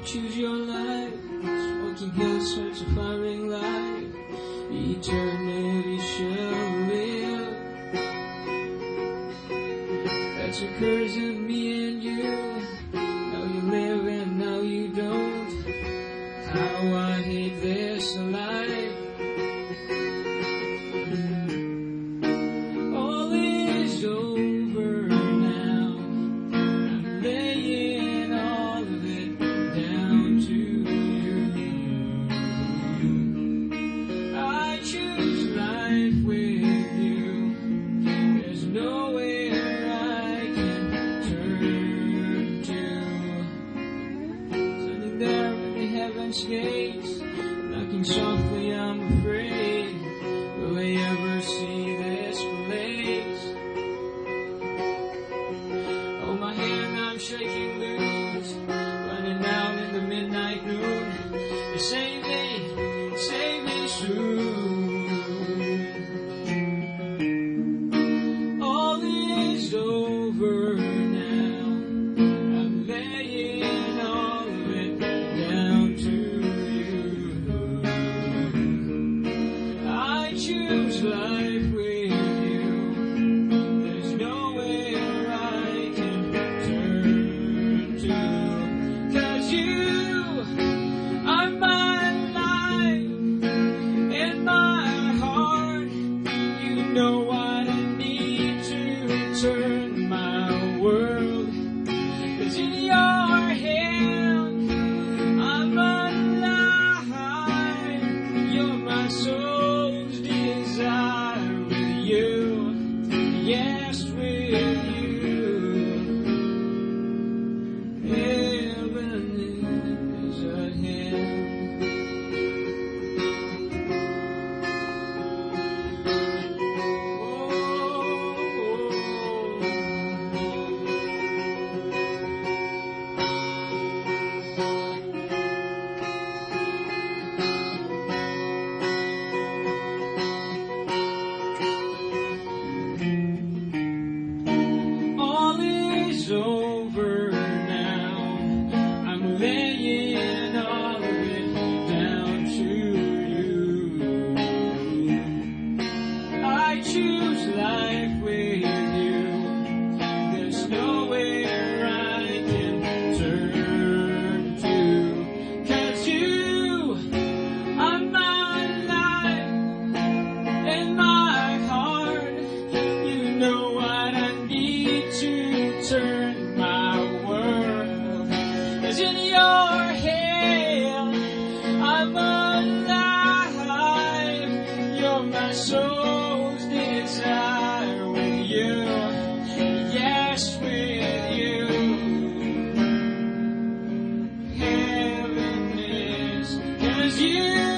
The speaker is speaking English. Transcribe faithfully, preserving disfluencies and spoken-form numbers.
choose your life, smoking hills, search a firing light. Eternity shall live. That's occurs in me and you. Now you live and now you don't. How I hate this life. All is over now. I'm laying all of it down to you. I choose life with you. There's nowhere I can turn to. Standing there at the heaven's gates, knocking softly, I'm afraid. Will they ever see this place? Oh, my hand, I'm shaking loose, running out in the midnight noon. You save me, save me soon. All is over now. I'm laying all of it down to you. I choose life with you. There's nowhere I can turn to. 'Cause you are my life and my heart. You know what I need to turn my world. 'Cause in your hand I'm alive. You're my soul's desire with you. Yes, with you. Heaven is at hand. All is over now. I'm laying all of it down to you. I choose life with you. There's nowhere I can turn to. 'Cause you are my life and my heart. You know what I need to turn my world. 'Cause in your hand I'm alive. You're my soul's desire with you. Yes, with you. Heaven is 'cause you